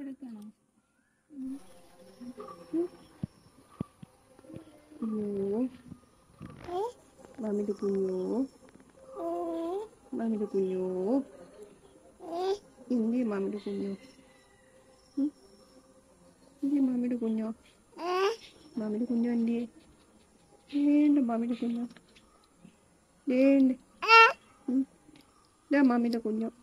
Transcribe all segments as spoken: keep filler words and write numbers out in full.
Mami kunyuk. Mami kunyuk. Ini mami kunyuk. Ini mami kunyuk. Mami kunyuk ini. Ini mami kunyuk. Ini. Dah mami kunyuk.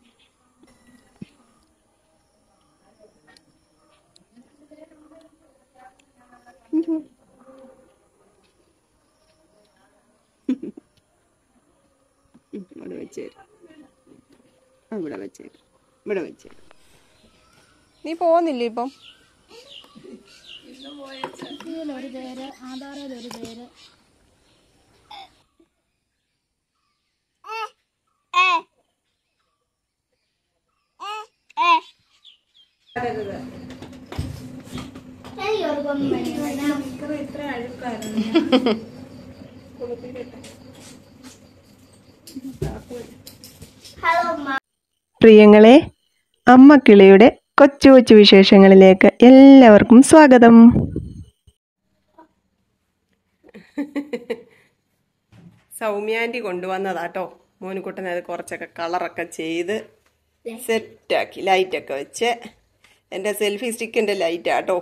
ഇവിടെ വെച്ചേര് ഇവിടെ വെച്ചേര് ഇവിടെ വെച്ചേര് നീ പോകുന്നില്ലേ ഇപ്പം ഒരു പേര് ആധാറിൽ ഒരു പേര് ഇത്ര അഴുക്കായിരുന്നു പ്രിയങ്ങളെ, അമ്മക്കിളിയുടെ കൊച്ചു കൊച്ചു വിശേഷങ്ങളിലേക്ക് എല്ലാവർക്കും സ്വാഗതം. സൗമ്യാൻറ്റി കൊണ്ടുവന്നതാട്ടോ മോനുകുട്ടനെ. അത് കുറച്ചൊക്കെ കളറൊക്കെ ചെയ്ത് സെറ്റാക്കി ലൈറ്റൊക്കെ വെച്ച്. എൻ്റെ സെൽഫി സ്റ്റിക്കിൻ്റെ ലൈറ്റാട്ടോ.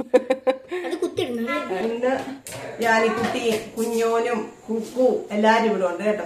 ഇന്ന് ഞാനിക്കുട്ടിയും കുഞ്ഞോനും കുക്കു എല്ലാരും ഇവിടെ ഉണ്ട് കേട്ടോ.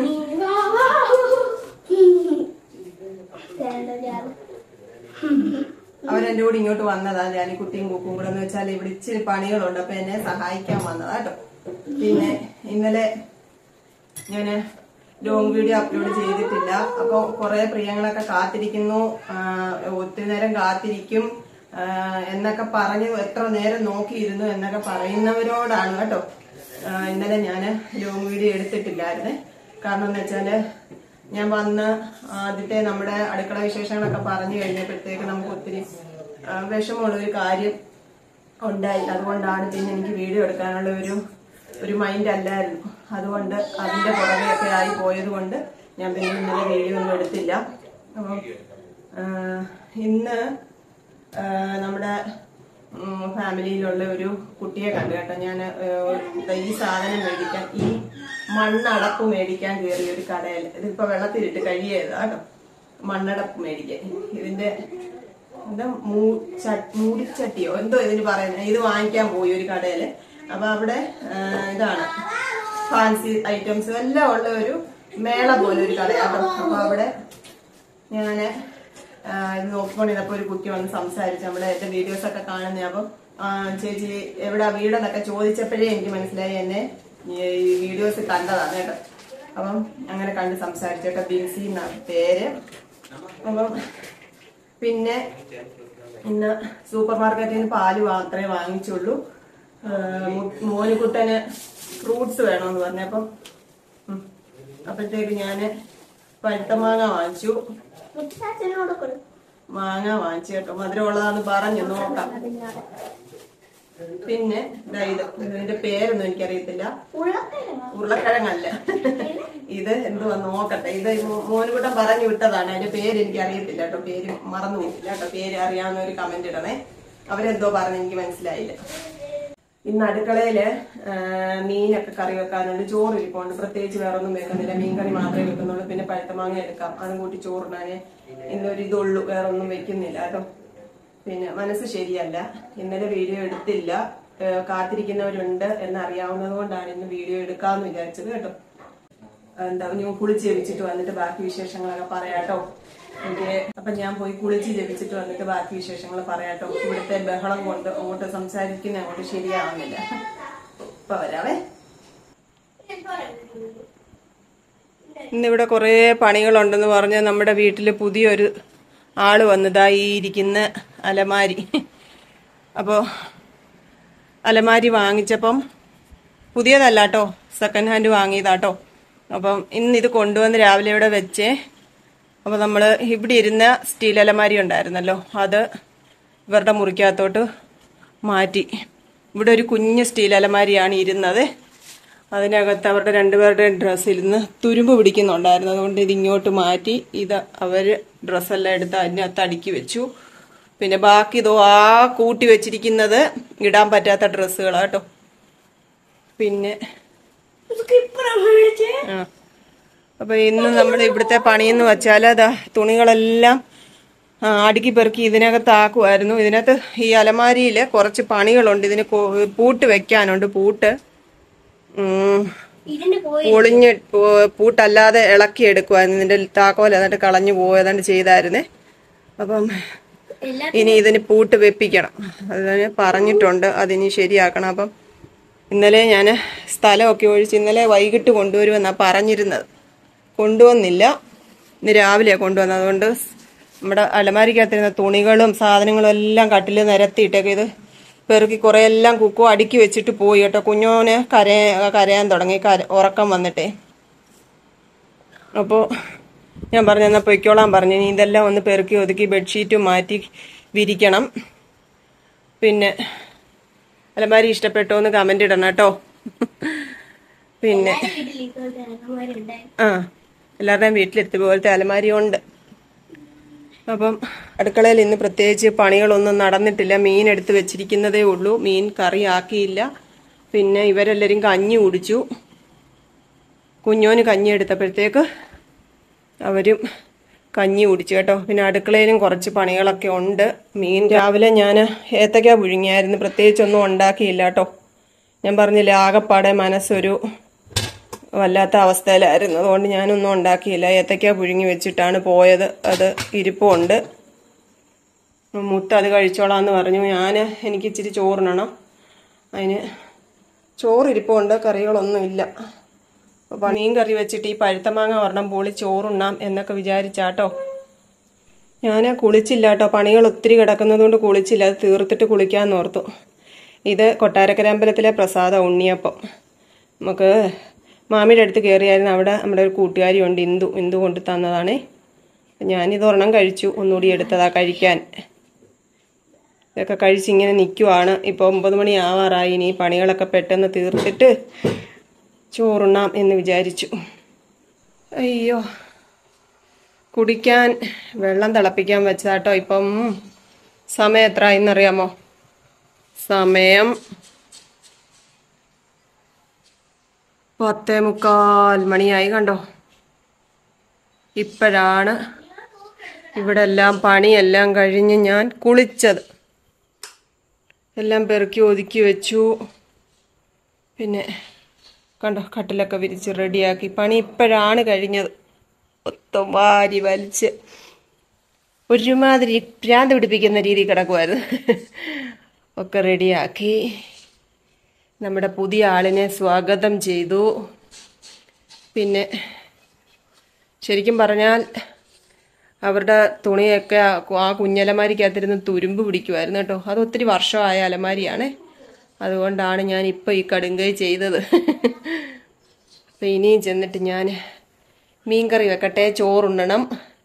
അവരെന്റെ കൂടെ ഇങ്ങോട്ട് വന്നതാ. ഞാനിക്കുട്ടിയും കുക്കും കൂടെ എന്ന് വെച്ചാൽ ഇവിടെ ഇച്ചിരി പണികളുണ്ട്, അപ്പൊ എന്നെ സഹായിക്കാൻ വന്നതാ കേട്ടോ. പിന്നെ ഇന്നലെ ഞാന് ലോങ് വീഡിയോ അപ്ലോഡ് ചെയ്തിട്ടില്ല. അപ്പൊ കുറെ പ്രിയങ്ങളൊക്കെ കാത്തിരിക്കുന്നു, ഒത്തിരി നേരം കാത്തിരിക്കും എന്നൊക്കെ പറഞ്ഞു, എത്ര നേരം നോക്കിയിരുന്നു എന്നൊക്കെ പറയുന്നവരോടാണ് കേട്ടോ ഇന്നലെ ഞാൻ ലോങ് വീഡിയോ എടുത്തിട്ടില്ലായിരുന്നേ. കാരണം എന്ന് വെച്ചാല് ഞാൻ വന്ന് ആദ്യത്തെ നമ്മുടെ അടുക്കള വിശേഷങ്ങളൊക്കെ പറഞ്ഞു കഴിഞ്ഞപ്പോഴത്തേക്ക് നമുക്ക് ഒത്തിരി വിഷമമുള്ളൊരു കാര്യം ഉണ്ടായി. അതുകൊണ്ടാണ് പിന്നെ എനിക്ക് വീഡിയോ എടുക്കാനുള്ള ഒരു ഒരു മൈൻഡ് അല്ലായിരുന്നു. അതുകൊണ്ട് അതിന്റെ പുറകെയൊക്കെ ആയി പോയത് കൊണ്ട് ഞാൻ പിന്നെ ഇന്നലെ വീഡിയോ ഒന്നും എടുത്തില്ല. അപ്പം ഇന്ന് നമ്മുടെ ഫാമിലിയിലുള്ള ഒരു കുട്ടിയെ കണ്ടു കേട്ടോ. ഞാൻ ഈ സാധനം മേടിക്കാൻ, ഈ മണ്ണടപ്പ് മേടിക്കാൻ കയറിയ ഒരു കടയിൽ, ഇതിപ്പോ വെള്ളത്തിലിട്ട് കഴിയത് കേട്ടോ, മണ്ണടപ്പ് മേടിക്കാൻ. ഇതിന്റെ എന്താ മൂടിച്ചട്ടിയോ എന്തോ ഇതിന് പറയുന്നത്, ഇത് വാങ്ങിക്കാൻ പോയി ഒരു കടയില്. അപ്പൊ അവിടെ ഇതാണ് ഫാൻസി ഐറ്റംസ് എല്ലാം ഉള്ള ഒരു മേള പോലെ ഒരു കടയാട്ടോ. അപ്പൊ അവിടെ ഞാന് ഇത് നോക്കിക്കൊണ്ടിരുന്നപ്പോ ഒരു കുട്ടി വന്ന് സംസാരിച്ചു. നമ്മുടെ എന്റെ വീഡിയോസ് ഒക്കെ കാണുന്ന. അപ്പം ചേച്ചി എവിടെ വീടെന്നൊക്കെ ചോദിച്ചപ്പോഴേ എനിക്ക് മനസ്സിലായി എന്നെ ഈ വീഡിയോസ് കണ്ടതാണ് കേട്ടോ. അപ്പം അങ്ങനെ കണ്ട് സംസാരിച്ചു കേട്ടോ. ബിൻസി എന്നാണ് പേര്. അപ്പം പിന്നെ ഇന്ന് സൂപ്പർ മാർക്കറ്റിൽ നിന്ന് പാല് മാത്രമേ വാങ്ങിച്ചുള്ളൂ. മോനുകുട്ടന് ഫ്രൂട്ട്സ് വേണമെന്ന് പറഞ്ഞപ്പം അപ്പോഴത്തേക്ക് ഞാന് പഴുത്ത മാങ്ങ വാങ്ങിച്ചു. മാങ്ങ വാങ്ങിച്ചു കേട്ടോ. മധുരമുള്ളതാന്ന് പറഞ്ഞു, നോക്കാം. പിന്നെ ഇത് ഇതിന്റെ പേരൊന്നും എനിക്കറിയത്തില്ല. ഉരുളക്കിഴങ്ങല്ല ഇത്, എന്തുവാ നോക്കട്ടെ. ഇത് മോനുകുട്ടൻ പറഞ്ഞു വിട്ടതാണ്. അതിന്റെ പേര് എനിക്ക് അറിയത്തില്ല കേട്ടോ. പേര് മറന്നു പോയില്ല കേട്ടോ. പേര് അറിയാവുന്ന ഒരു കമന്റ് ഇടണേ. അവരെന്തോ പറഞ്ഞു, എനിക്ക് മനസ്സിലായില്ല. ഇന്ന് അടുക്കളയില് മീനൊക്കെ കറി വെക്കാനുണ്ട്. ചോറ് ഇരിപ്പുണ്ട്. പ്രത്യേകിച്ച് വേറെ ഒന്നും വെക്കുന്നില്ല. മീൻ കറി മാത്രമേ വെക്കുന്നുള്ളൂ. പിന്നെ പഴുത്ത മാങ്ങ എടുക്കാം, അതും കൂട്ടി ചോറിനാന് ഇന്നൊരു ഇതുള്ളൂ. വേറെ ഒന്നും വെക്കുന്നില്ല കേട്ടോ. പിന്നെ മനസ്സ് ശരിയല്ല, ഇന്നലെ വീഡിയോ എടുത്തില്ല. കാത്തിരിക്കുന്നവരുണ്ട് എന്നറിയാവുന്നത് കൊണ്ടാണ് ഇന്ന് വീഡിയോ എടുക്കാമെന്ന് വിചാരിച്ചത് കേട്ടോ. എന്താ ഞാൻ കുളിച്ച് ജപിച്ചിട്ട് വന്നിട്ട് ബാക്കി വിശേഷങ്ങളൊക്കെ പറയാട്ടോ. എനിക്ക് അപ്പൊ ഞാൻ പോയി കുളിച്ച് ജപിച്ചിട്ട് വന്നിട്ട് ബാക്കി വിശേഷങ്ങൾ പറയാട്ടോ. ഇവിടുത്തെ ബഹളം കൊണ്ട് അങ്ങോട്ട് സംസാരിക്കുന്ന അങ്ങോട്ട് ശരിയാവുന്നില്ല. ഇപ്പൊ വരാവേ. ഇന്നിവിടെ കുറെ പണികളുണ്ടെന്ന് പറഞ്ഞ് നമ്മുടെ വീട്ടില് പുതിയൊരു ആള് വന്നതാ ഈ ഇരിക്കുന്ന അലമാരി. അപ്പോ അലമാരി വാങ്ങിച്ചപ്പം പുതിയതല്ലാട്ടോ, സെക്കൻഡ് ഹാൻഡ് വാങ്ങിയതാട്ടോ. അപ്പം ഇന്ന് ഇത് കൊണ്ടുവന്ന് രാവിലെ ഇവിടെ വെച്ചേ. അപ്പൊ നമ്മള് ഇവിടെ ഇരുന്ന സ്റ്റീൽ അലമാരി ഉണ്ടായിരുന്നല്ലോ, അത് ഇവരുടെ മുറിക്കകത്തോട്ട് മാറ്റി. ഇവിടെ ഒരു കുഞ്ഞ് സ്റ്റീൽ അലമാരിയാണ് ഇരുന്നത്. അതിനകത്ത് അവരുടെ രണ്ടുപേരുടെ ഡ്രസ്സിലിരുന്ന് തുരുമ്പ് പിടിക്കുന്നുണ്ടായിരുന്നു. അതുകൊണ്ട് ഇത് ഇങ്ങോട്ട് മാറ്റി ഇത് അവര് ഡ്രസ്സെല്ലാം എടുത്ത് അതിനകത്ത് അടുക്കി വെച്ചു. പിന്നെ ബാക്കി ഇതോ ആ കൂട്ടി വെച്ചിരിക്കുന്നത് ഇടാൻ പറ്റാത്ത ഡ്രസ്സുകളാ കേട്ടോ. പിന്നെ ആ അപ്പൊ ഇന്ന് നമ്മൾ ഇവിടുത്തെ പണിയെന്ന് വെച്ചാൽ അതാ തുണികളെല്ലാം അടുക്കി പെറുക്കി ഇതിനകത്താക്കുമായിരുന്നു. ഇതിനകത്ത് ഈ അലമാരിയില് കുറച്ച് പണികളുണ്ട്. ഇതിന് പൂട്ട് വെക്കാനുണ്ട്. പൂട്ട് പൊളിഞ്ഞ് പൂട്ടല്ലാതെ ഇളക്കി എടുക്കുമായിരുന്നു. ഇതിന്റെ താക്കോൽ എന്നിട്ട് കളഞ്ഞു പോയതാണ്ട് ചെയ്തായിരുന്നേ. അപ്പം ഇനി ഇതിന് പൂട്ട് വെപ്പിക്കണം. അതിന് പറഞ്ഞിട്ടുണ്ട്, അതിനി ശരിയാക്കണം. അപ്പം ഇന്നലെ ഞാൻ സ്ഥലമൊക്കെ ഒഴിച്ച് ഇന്നലെ വൈകിട്ട് കൊണ്ടുവരുമെന്നാണ് പറഞ്ഞിരുന്നത്. കൊണ്ടുവന്നില്ല, ഇന്ന് രാവിലെയാണ് കൊണ്ടുവന്നത്. അതുകൊണ്ട് നമ്മുടെ അലമാരിക്കകത്തിരുന്ന തുണികളും സാധനങ്ങളും എല്ലാം കട്ടിൽ നിരത്തിയിട്ടൊക്കെ ഇത് പെറുക്കി കുറേ എല്ലാം കുക്കോ അടുക്കി വെച്ചിട്ട് പോയി കേട്ടോ. കുഞ്ഞോന് കരയാ കരയാൻ തുടങ്ങി, കര ഉറക്കം വന്നിട്ടേ. അപ്പോൾ ഞാൻ പറഞ്ഞു എന്നാൽ പൊയ്ക്കോളാൻ പറഞ്ഞു. ഇനി ഇതെല്ലാം ഒന്ന് പെറുക്കി ഒതുക്കി ബെഡ്ഷീറ്റും മാറ്റി വിരിക്കണം. പിന്നെ അലമാരി ഇഷ്ടപ്പെട്ടോ എന്ന് കമന്റ് ഇടണം കേട്ടോ. പിന്നെ ആ എല്ലാവരുടെയും വീട്ടിലെത്തി പോലത്തെ അലമാരി ഉണ്ട്. അപ്പം അടുക്കളയിൽ ഇന്ന് പ്രത്യേകിച്ച് പണികളൊന്നും നടന്നിട്ടില്ല. മീൻ എടുത്ത് വെച്ചിരിക്കുന്നതേ ഉള്ളൂ. മീൻ കറി ആക്കിയില്ല. പിന്നെ ഇവരെല്ലാവരും കഞ്ഞി കുടിച്ചു. കുഞ്ഞോന് കഞ്ഞി എടുത്തപ്പോഴത്തേക്ക് അവരും കഞ്ഞി കുടിച്ചു കേട്ടോ. പിന്നെ അടുക്കളയിലും കുറച്ച് പണികളൊക്കെ ഉണ്ട്. മീൻ രാവിലെ ഞാൻ ഏത്തക്ക പുഴുങ്ങിയായിരുന്നു. പ്രത്യേകിച്ചൊന്നും ഉണ്ടാക്കിയില്ല കേട്ടോ. ഞാൻ പറഞ്ഞില്ല, ആകെപ്പാടെ മനസ്സൊരു വല്ലാത്ത അവസ്ഥയിലായിരുന്നു. അതുകൊണ്ട് ഞാനൊന്നും ഉണ്ടാക്കിയില്ല. ഏത്തക്ക പുഴുങ്ങി വെച്ചിട്ടാണ് പോയത്. അത് ഇരിപ്പുണ്ട്. മുത്ത് അത് കഴിച്ചോളാന്ന് പറഞ്ഞു. ഞാൻ എനിക്ക് ഇച്ചിരി ചോറിനണം. അതിന് ചോറിരിപ്പുണ്ട്, കറികളൊന്നുമില്ല. അപ്പോൾ മീൻ കറി വെച്ചിട്ട് ഈ പഴുത്ത മാങ്ങ ഒരെണ്ണം പൊളി ചോറുണ്ണാം എന്നൊക്കെ വിചാരിച്ചാട്ടോ. ഞാൻ കുളിച്ചില്ല കേട്ടോ. പണികൾ ഒത്തിരി കിടക്കുന്നത് കൊണ്ട് കുളിച്ചില്ല. അത് തീർത്തിട്ട് കുളിക്കാമെന്ന് ഓർത്തു. ഇത് കൊട്ടാരക്കര അമ്പലത്തിലെ പ്രസാദം ഉണ്ണിയപ്പം. നമുക്ക് മാമിയുടെ അടുത്ത് കയറിയായിരുന്നു. അവിടെ നമ്മുടെ ഒരു കൂട്ടുകാരി ഉണ്ട്, ഇന്ദു. ഇന്ദു കൊണ്ട് തന്നതാണേ. ഞാനിത് ഒരെണ്ണം കഴിച്ചു. ഒന്നുകൂടി എടുത്തതാ കഴിക്കാൻ. ഇതൊക്കെ കഴിച്ചിങ്ങനെ നിൽക്കുവാണ്. ഇപ്പോൾ ഒമ്പത് മണി ആവാറായി. ഇനി പണികളൊക്കെ പെട്ടെന്ന് തീർത്തിട്ട് ചോറുണ്ണാം എന്ന് വിചാരിച്ചു. അയ്യോ, കുടിക്കാൻ വെള്ളം തിളപ്പിക്കാൻ വെച്ചതാട്ടോ. ഇപ്പം സമയം എത്ര ആയിന്നറിയാമോ? സമയം പത്തേ മുക്കാൽ മണിയായി കണ്ടോ. ഇപ്പോഴാണ് ഇവിടെ എല്ലാം പണിയെല്ലാം കഴിഞ്ഞ് ഞാൻ കുളിച്ചത്. എല്ലാം പെറുക്കി ഒതുക്കി വെച്ചു. പിന്നെ കണ്ടോ കട്ടിലൊക്കെ വിരിച്ച് റെഡിയാക്കി. പണി ഇപ്പോഴാണ് കഴിഞ്ഞത്. മൊത്തം വാരി വലിച്ച് ഒരുമാതിരി ഭ്രാന്ത് പിടിപ്പിക്കുന്ന രീതി കിടക്കുമായിരുന്നു. ഒക്കെ റെഡിയാക്കി. നമ്മുടെ പുതിയ ആളിനെ സ്വാഗതം ചെയ്തു. പിന്നെ ശരിക്കും പറഞ്ഞാൽ അവരുടെ തുണിയൊക്കെ ആ കുഞ്ഞലമാരിക്കകത്തിരുന്ന് തുരുമ്പ് പിടിക്കുമായിരുന്നു കേട്ടോ. അത് ഒത്തിരി വർഷമായ അലമാരിയാണ്. അതുകൊണ്ടാണ് ഞാൻ ഇപ്പോൾ ഈ കടുങ്കൈ ചെയ്തത്. അപ്പം ഇനിയും ചെന്നിട്ട് ഞാൻ മീൻകറി വെക്കട്ടെ, ചോറുണ്ണണം.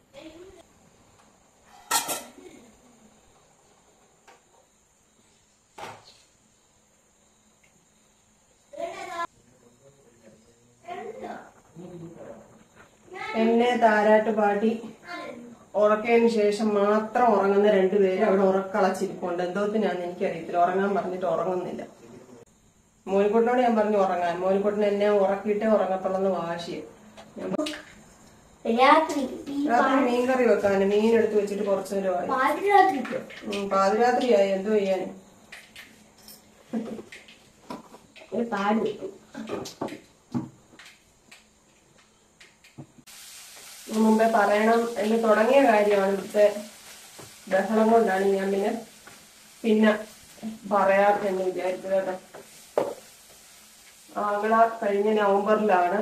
എന്നെ താരാട്ട് പാടി ഉറക്കിയതിന് ശേഷം മാത്രം ഉറങ്ങുന്ന രണ്ടുപേര് അവിടെ ഉറക്കളച്ചിരിപ്പുണ്ട്. എന്തോത്തിനാന്ന് എനിക്കറിയത്തില്ല. ഉറങ്ങാൻ പറഞ്ഞിട്ട് ഉറങ്ങുന്നില്ല. മോനിക്കുട്ടിനോട് ഞാൻ പറഞ്ഞു ഉറങ്ങാൻ. മോനിക്കുട്ടിന് എന്നെ ഉറക്കിയിട്ടേ ഉറങ്ങത്തുള്ളെന്ന് വാശിയ. രാത്രി മീൻകറി വെക്കാന് മീൻ എടുത്ത് വെച്ചിട്ട് കുറച്ചു നേരമായി. പാതിരാത്രിയായി. എന്തോ ചെയ്യാന്. മുമ്പേ പറയണം എന്ന് തുടങ്ങിയ കാര്യമാണ്. ഇവിടുത്തെ ബഹളം കൊണ്ടാണ് ഞാൻ പിന്നെ പിന്നെ പറയാം എന്ന് വിചാരിച്ചത് കേട്ടോ. ആങ്ങള കഴിഞ്ഞ നവംബറിലാണ്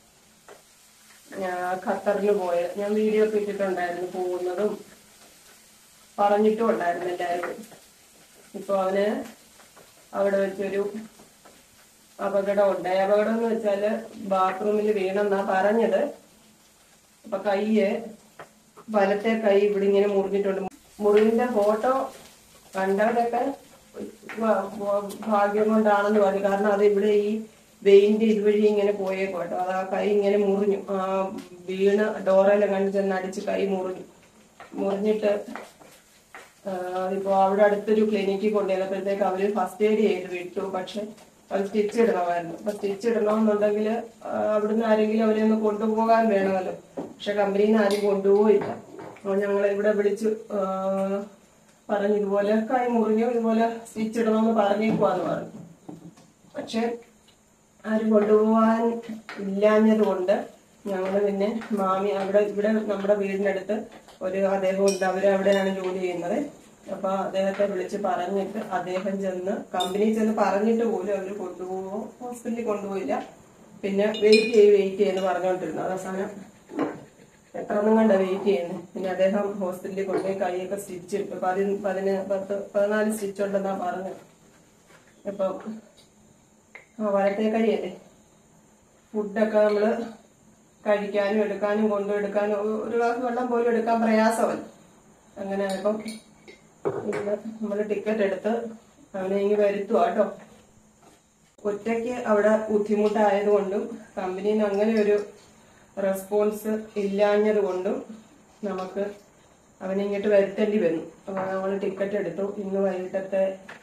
ഖത്തറിന് പോയത്. ഞാൻ വീഡിയോ ഒക്കെ ഇട്ടിട്ടുണ്ടായിരുന്നു പോകുന്നതും പറഞ്ഞിട്ടും ഉണ്ടായിരുന്നു എല്ലാവരും. ഇപ്പൊ അവന് അവിടെ വെച്ചൊരു അപകടം ഉണ്ടായി. അപകടം എന്ന് വെച്ചാല് ബാത്റൂമിൽ വീണെന്നാ പറഞ്ഞത്. അപ്പൊ കൈയ്യ് വലത്തെ കൈ ഇവിടെ ഇങ്ങനെ മുറിഞ്ഞിട്ടുണ്ട്. മുറിവിന്റെ ഫോട്ടോ കണ്ടവരൊക്കെ ഭാഗ്യം കൊണ്ടാണെന്ന് പറഞ്ഞു. കാരണം അത് ഇവിടെ ഈ വെയിന്റെ ഇതുവഴി ഇങ്ങനെ പോയേക്കോ കേട്ടോ. അത് ആ കൈ ഇങ്ങനെ മുറിഞ്ഞു. ആ വീണ് ഡോറയിലെ കണ്ടു ചെന്ന് അടിച്ച് കൈ മുറിഞ്ഞു. മുറിഞ്ഞിട്ട് അതിപ്പോ അവിടെ അടുത്തൊരു ക്ലിനിക്കിൽ കൊണ്ടുവന്നപ്പോഴത്തേക്ക് അവര് ഫസ്റ്റ് എയ്ഡ് ചെയ്ത് വിട്ടു. പക്ഷെ അത് സ്റ്റിച്ച് ഇടണമായിരുന്നു. അപ്പൊ സ്റ്റിച്ച് ഇടണമെന്നുണ്ടെങ്കിൽ അവിടുന്ന് ആരെങ്കിലും അവരെ ഒന്ന് കൊണ്ടുപോകാൻ വേണമല്ലോ. പക്ഷെ കമ്പനിയിൽ നിന്ന് ആരും കൊണ്ടുപോയില്ല. അപ്പൊ ഞങ്ങൾ ഇവിടെ വിളിച്ചു പറഞ്ഞു ഇതുപോലെ കൈ മുറിഞ്ഞു, ഇതുപോലെ സ്റ്റിച്ച് ഇടണമെന്ന് പറഞ്ഞേക്കുവാന്ന് പറഞ്ഞു. പക്ഷെ ആരും കൊണ്ടുപോകാൻ ഇല്ലാഞ്ഞത് കൊണ്ട് ഞങ്ങള് പിന്നെ മാമി അവിടെ ഇവിടെ നമ്മുടെ വീടിനടുത്ത് ഒരു അദ്ദേഹം ഉണ്ട്, അവരവിടെയാണ് ജോലി ചെയ്യുന്നത്. അപ്പൊ അദ്ദേഹത്തെ വിളിച്ച് പറഞ്ഞിട്ട് അദ്ദേഹം ചെന്ന് കമ്പനിയിൽ ചെന്ന് പറഞ്ഞിട്ട് പോലും അവര് കൊണ്ടുപോകുമോ ഹോസ്പിറ്റലിൽ കൊണ്ടുപോയില്ല. പിന്നെ വെയിറ്റ് ചെയ്ത് വെയിറ്റ് ചെയ്യുന്നു പറഞ്ഞുകൊണ്ടിരുന്നു. അവസാനം എത്ര ഒന്നും കണ്ട വെയിറ്റ് ചെയ്യുന്നത്. പിന്നെ അദ്ദേഹം ഹോസ്പിറ്റലിൽ കൊണ്ടുപോയി കൈയൊക്കെ സ്റ്റിച്ച് ഇട്ടു. പതി പതിന് പത്ത് പതിനാല് സ്റ്റിച്ച് ഉണ്ടെന്നാ പറഞ്ഞത്. ഇപ്പൊ വലത്തെ കൈയല്ലേ, ഫുഡൊക്കെ നമ്മള് കഴിക്കാനും എടുക്കാനും കൊണ്ടുഎടുക്കാനും ഒരു ഗ്ലാസ് വെള്ളം പോലും എടുക്കാൻ പ്രയാസമല്ല. അങ്ങനെ ഇപ്പം ഇന്ന് നമ്മള് ടിക്കറ്റ് എടുത്ത് അവനെ ഇങ്ങ് വരുത്തുക കേട്ടോ. ഒറ്റയ്ക്ക് അവിടെ ബുദ്ധിമുട്ടായതുകൊണ്ടും കമ്പനിയിൽ നിന്ന് അങ്ങനെ ഒരു റെസ്പോൺസ് ഇല്ലാഞ്ഞത് കൊണ്ടും നമുക്ക് അവനെ ഇങ്ങോട്ട് വരുത്തേണ്ടി വന്നു. അപ്പൊ നമ്മൾ ടിക്കറ്റ് എടുത്തു. ഇന്ന് വൈകിട്ടത്തെ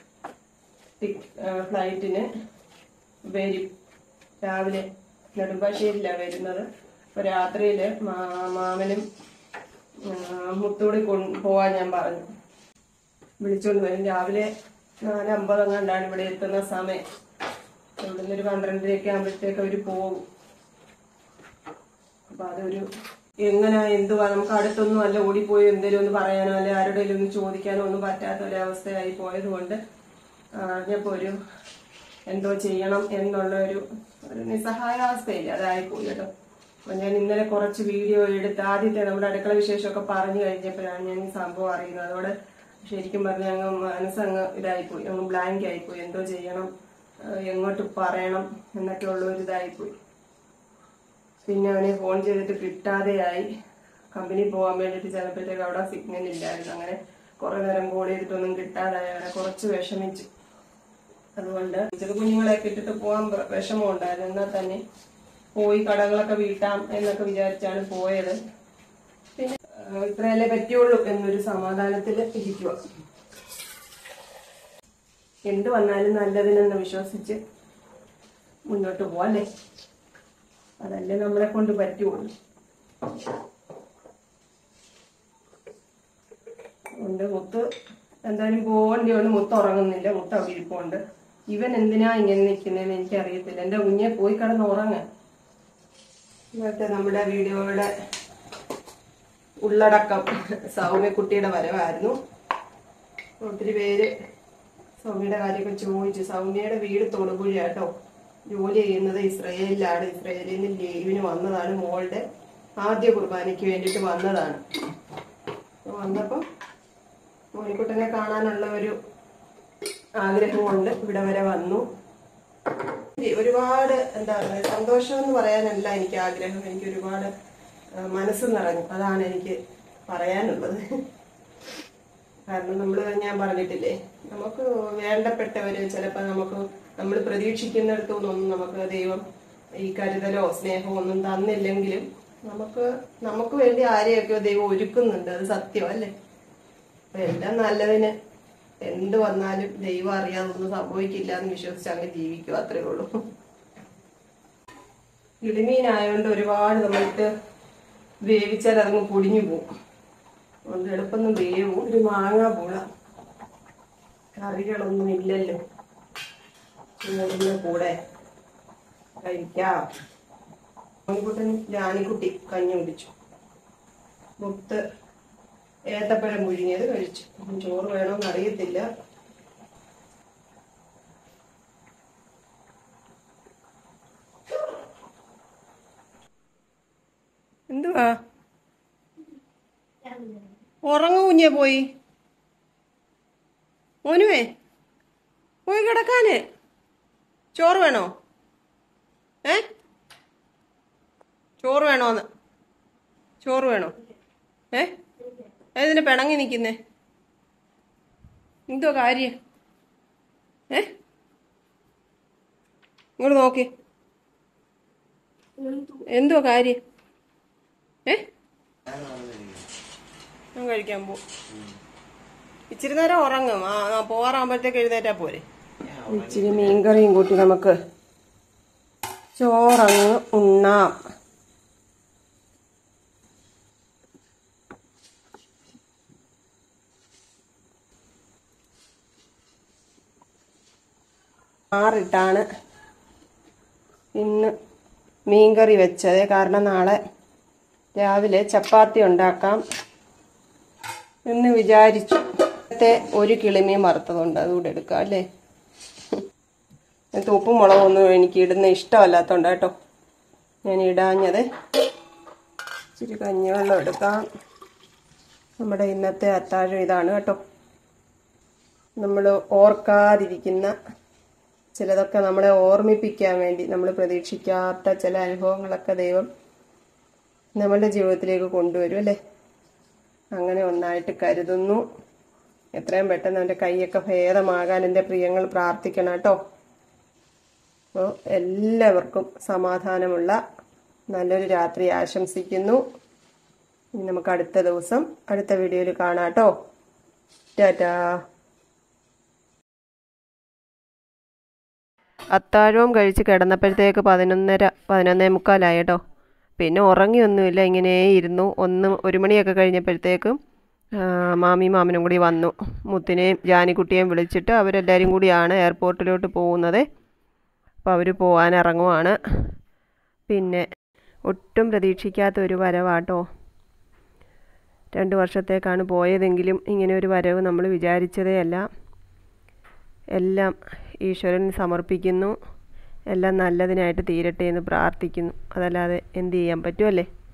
ഫ്ലൈറ്റിന് വരും. രാവിലെ നെടുമ്പാശ്ശേരിയിലാണ് വരുന്നത്. അപ്പൊ രാത്രിയില് മാമനും മുത്തൂടി കൊണ്ട് പോവാൻ ഞാൻ പറഞ്ഞു. വിളിച്ചോണ്ട് വരും. രാവിലെ നാല് അമ്പതെങ്ങാണ്ടാണ് ഇവിടെ എത്തുന്ന സമയം. ഇവിടുന്ന് ഒരു പന്ത്രണ്ടരയൊക്കെ ആകുമ്പോഴത്തേക്ക് അവര് പോകും. അപ്പൊ അതൊരു എങ്ങനെ എന്തുവാ നമുക്ക് അടുത്തൊന്നും അല്ല, ഓടിപ്പോയി എന്തെങ്കിലും ഒന്ന് പറയാനോ അല്ലെ ആരുടെയും ഒന്ന് ചോദിക്കാനോ ഒന്നും പറ്റാത്ത ഒരവസ്ഥയായി പോയത് കൊണ്ട് അറിഞ്ഞപ്പോ ഒരു എന്തോ ചെയ്യണം എന്നുള്ള ഒരു ഒരു നിസ്സഹായാവസ്ഥയില്ല, അതായിപ്പോയി കേട്ടോ. അപ്പൊ ഞാൻ ഇന്നലെ കുറച്ച് വീഡിയോ എടുത്ത് ആദ്യത്തെ നമ്മുടെ അടുക്കള വിശേഷമൊക്കെ പറഞ്ഞു കഴിഞ്ഞപ്പോഴാണ് ഞാൻ ഈ സംഭവം അറിയുന്നത്. അതോടെ ശരിക്കും പറഞ്ഞ അങ്ങ് മനസ്സങ്ങ് ഇതായിപ്പോയി, അങ്ങ് ബ്ലാങ്ക് ആയിപ്പോയി. എന്തോ ചെയ്യണം, എങ്ങോട്ട് പറയണം എന്നൊക്കെ ഉള്ള ഒരു ഇതായിപ്പോയി. പിന്നെ അവനെ ഫോൺ ചെയ്തിട്ട് കിട്ടാതെയായി. കമ്പനി പോകാൻ വേണ്ടിയിട്ട് ചിലപ്പോഴത്തേക്ക് അവിടെ സിഗ്നൽ ഇല്ലായിരുന്നു. അങ്ങനെ കുറെ നേരം കോൾ ചെയ്തിട്ടൊന്നും കിട്ടാതായി. അവനെ കുറച്ച് വിഷമിച്ചു. അതുകൊണ്ട് ചെറു കുഞ്ഞുങ്ങളെയൊക്കെ ഇട്ടിട്ട് പോകാൻ വിഷമം ഉണ്ടായിരുന്നു. എന്നാൽ തന്നെ പോയി കടകളൊക്കെ വീട്ടാം എന്നൊക്കെ വിചാരിച്ചാണ് പോയത്. പിന്നെ ഇത്രയല്ലേ പറ്റുള്ളൂ എന്നൊരു സമാധാനത്തിൽ ഇരിക്കുക. എന്ത് വന്നാലും നല്ലതിനെന്ന് വിശ്വസിച്ച് മുന്നോട്ട് പോവാല്ലേ, അതല്ലേ നമ്മളെ കൊണ്ട് പറ്റുള്ളൂ. ഉണ്ട് മുത്ത് എന്തായാലും പോകേണ്ടിയോണ്ട് മുത്ത് ഉറങ്ങുന്നില്ല. മുത്ത് അവിടെ ഇരിപ്പുണ്ട്. ഇവൻ എന്തിനാ ഇങ്ങനെ നിൽക്കുന്നതെന്ന് എനിക്കറിയത്തില്ല. എന്റെ കുഞ്ഞെ പോയി കിടന്ന് ഉറങ്ങ. ഇന്നത്തെ നമ്മുടെ വീഡിയോയുടെ ഉള്ളടക്കം സൗമ്യക്കുട്ടിയുടെ വരവായിരുന്നു. ഒത്തിരി പേര് സൗമ്യയുടെ കാര്യമൊക്കെ ചോദിച്ചു. സൗമ്യയുടെ വീട് തൊടുപുഴ കേട്ടോ. ജോലി ചെയ്യുന്നത് ഇസ്രയേലിലാണ്. ഇസ്രയേലിൽ നിന്ന് ലീവിന് വന്നതാണ്. മോളുടെ ആദ്യ കുർബാനയ്ക്ക് വേണ്ടിയിട്ട് വന്നതാണ്. വന്നപ്പം മോനിക്കുട്ടനെ കാണാനുള്ള ഒരു ആഗ്രഹം കൊണ്ട് ഇവിടെ വരെ വന്നു. ഒരുപാട് എന്താ പറയുക, സന്തോഷം എന്ന് പറയാനല്ല എനിക്ക് ആഗ്രഹം. എനിക്ക് ഒരുപാട് മനസ്സ് നിറഞ്ഞു, അതാണ് എനിക്ക് പറയാനുള്ളത്. കാരണം നമ്മള് ഞാൻ പറഞ്ഞിട്ടില്ലേ, നമുക്ക് വേണ്ടപ്പെട്ടവര് ചിലപ്പോ നമുക്ക് നമ്മൾ പ്രതീക്ഷിക്കുന്നിടത്തുനിന്നൊന്നും നമുക്ക് ദൈവം ഈ കരുതലോ സ്നേഹമോ ഒന്നും തന്നില്ലെങ്കിലും നമുക്ക് നമുക്ക് വേണ്ടി ആരെയൊക്കെയോ ദൈവം ഒരുക്കുന്നുണ്ട്. അത് സത്യം അല്ലേ? അപ്പൊ എല്ലാം നല്ലതിന് എന്ത് വന്നാലും ദൈവം അറിയാതൊന്നും സംഭവിക്കില്ല എന്ന് വിശ്വസിച്ച് അങ്ങ് ജീവിക്കുക, അത്രേ ഉള്ളൂ. കിളിമീനായോണ്ട് ഒരുപാട് നമ്മൾക്ക് വേവിച്ചാൽ അതങ്ങ് പൊടിഞ്ഞു പോകും. അതുകൊണ്ട് എളുപ്പം വേവും. ഒരു മാങ്ങ പൂള കറികളൊന്നും ഇല്ലല്ലോ, ഇതിന്റെ കൂടെ കഴിക്കാം. മോനിക്കുട്ടൻ ജാനിക്കുട്ടി കഞ്ഞി കുടിച്ചു. മുത്ത് ഏത്തപ്പഴം പുഴുങ്ങിയത് കഴിച്ചു. ചോറ് വേണമെന്ന് അറിയത്തില്ല. എന്തുവാ ഉറങ്ങു കുഞ്ഞെ? പോയി മോനുവേ പോയി കിടക്കാന്. ചോറ് വേണോ? ഏ ചോറ് വേണോന്ന്? ചോറ് വേണോ? ഏ ഏതിനെ പിണങ്ങി നിൽക്കുന്നേ? എന്തോ കാര്യം? ഏ ഇങ്ങോട്ട് നോക്കി. എന്തോ കാര്യം? ഏ ഞാൻ കഴിക്കാൻ പോ. ഇച്ചിരി നേരം ഉറങ്ങും. ആ പോറാകുമ്പോഴത്തേക്ക് എഴുന്നേറ്റാ പോരെ. ഇച്ചിരി മീൻകറിയും കൂട്ടി നമുക്ക് ചോറങ്ങ് ഉണ്ണാം. ആറിട്ടാണ് ഇന്ന് മീൻകറി വെച്ചത്. കാരണം നാളെ രാവിലെ ചപ്പാത്തി ഉണ്ടാക്കാം എന്ന് വിചാരിച്ചു. നേരത്തെ ഒരു കിളിമീൻ വറുത്തതുണ്ട്, അതുകൂടെ എടുക്കാം അല്ലേ. ഉപ്പും മുളകൊന്നും എനിക്ക് ഇടുന്ന ഇഷ്ടമല്ലാത്തതുകൊണ്ട് കേട്ടോ ഞാൻ ഇടാഞ്ഞത്. ഇച്ചിരി കഞ്ഞിവെള്ളം എടുക്കാം. നമ്മുടെ ഇന്നത്തെ അത്താഴം ഇതാണ് കേട്ടോ. നമ്മൾ ഓർക്കാതിരിക്കുന്ന ചിലതൊക്കെ നമ്മളെ ഓർമ്മിപ്പിക്കാൻ വേണ്ടി നമ്മൾ പ്രതീക്ഷിക്കാത്ത ചില അനുഭവങ്ങളൊക്കെ ദൈവം നമ്മളുടെ ജീവിതത്തിലേക്ക് കൊണ്ടുവരും അല്ലേ. അങ്ങനെ ഒന്നായിട്ട് കരുതുന്നു. എത്രയും പെട്ടെന്ന് എൻ്റെ കൈയൊക്കെ ഭേദമാകാൻ എൻ്റെ പ്രിയങ്ങൾ പ്രാർത്ഥിക്കണം കേട്ടോ. അപ്പോൾ എല്ലാവർക്കും സമാധാനമുള്ള നല്ലൊരു രാത്രി ആശംസിക്കുന്നു. ഇനി നമുക്ക് അടുത്ത ദിവസം അടുത്ത വീഡിയോയിൽ കാണാം കേട്ടോ. ടാറ്റാ. അത്താഴവും കഴിച്ച് കിടന്നപ്പോഴത്തേക്ക് പതിനൊന്നര പതിനൊന്നേ മുക്കാലായി കേട്ടോ. പിന്നെ ഉറങ്ങിയൊന്നുമില്ല, ഇങ്ങനെ ഇരുന്നു. ഒന്ന് ഒരു മണിയൊക്കെ കഴിഞ്ഞപ്പോഴത്തേക്കും മാമി മാമനും കൂടി വന്നു. മുത്തിനെയും ജാനിക്കുട്ടിയെയും വിളിച്ചിട്ട് അവരെല്ലാവരും കൂടിയാണ് എയർപോർട്ടിലോട്ട് പോകുന്നത്. അപ്പോൾ അവർ പോകാൻ ഇറങ്ങുവാണ്. പിന്നെ ഒട്ടും പ്രതീക്ഷിക്കാത്ത ഒരു വരവാട്ടോ. രണ്ട് വർഷത്തേക്കാണ് പോയതെങ്കിലും ഇങ്ങനെ ഒരു വരവ് നമ്മൾ വിചാരിച്ചതേ അല്ല. എല്ലാം ഈശ്വരന് സമർപ്പിക്കുന്നു. എല്ലാം നല്ലതിനായിട്ട് തീരട്ടെ എന്ന് പ്രാർത്ഥിക്കുന്നു. അതല്ലാതെ എന്ത് ചെയ്യാൻ പറ്റുമല്ലേ.